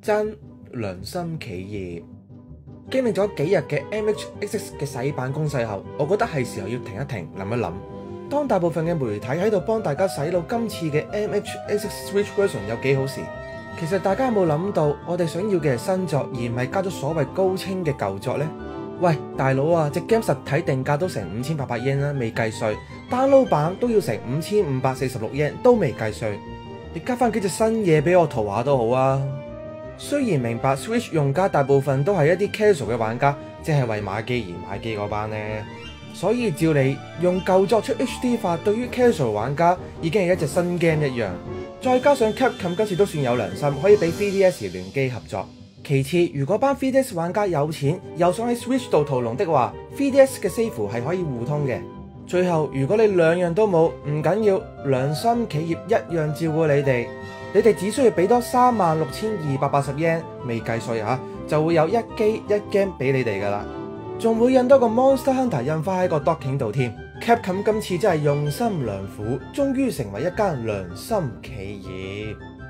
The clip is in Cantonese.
真良心企業。經歷咗幾日嘅 MHXX 嘅洗版攻勢後，我覺得係時候要停一停，諗一諗。當大部分嘅媒體喺度幫大家洗腦今次嘅 MHXX Switch version 有幾好時，其實大家有冇諗到，我哋想要嘅係新作，而唔係加咗所謂高清嘅舊作呢？喂，大佬啊，隻 game 實體定價都成5800 yen 啦，未計稅 ，download 版都要成5546 yen，都未計稅。你加翻幾隻新嘢俾我塗下都好啊！雖然明白 Switch 用家大部分都係一啲 casual 嘅玩家，即係為買機而買機嗰班呢，所以照你用舊作出 HD 化，對於 casual 玩家已經係一隻新 game 一樣。再加上 Capcom 今次都算有良心，可以俾 3DS 聯機合作。其次，如果班 3DS 玩家有錢，又想喺 Switch 度屠龍的話，3DS 嘅 save 係可以互通嘅。最後，如果你兩樣都冇，唔緊要，良心企業一樣照顧你哋。你哋只需要俾多36,280 yen， 未計稅嚇，就會有一機一 game 俾你哋噶啦，仲會印多個 Monster Hunter 印花喺個 docking 度添。Capcom 今次真係用心良苦，終於成為一間良心企業。